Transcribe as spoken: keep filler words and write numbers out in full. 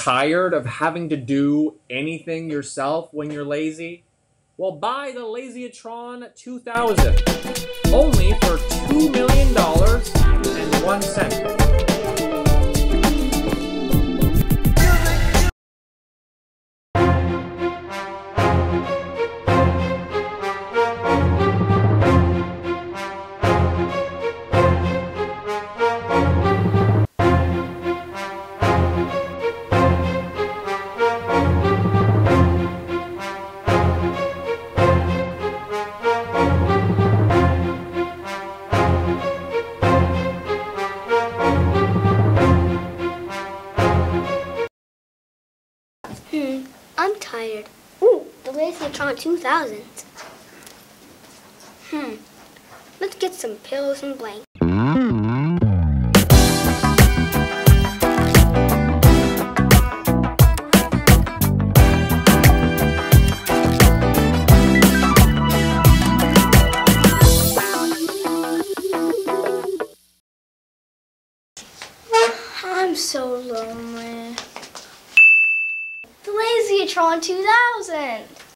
Tired of having to do anything yourself when you're lazy? Well, buy the Tron two thousand, only for two million dollars and one cent. Hmm, I'm tired. Ooh, the Tron two thousand. Hmm, let's get some pillows and blankets. I'm so lonely. The Tron two thousand!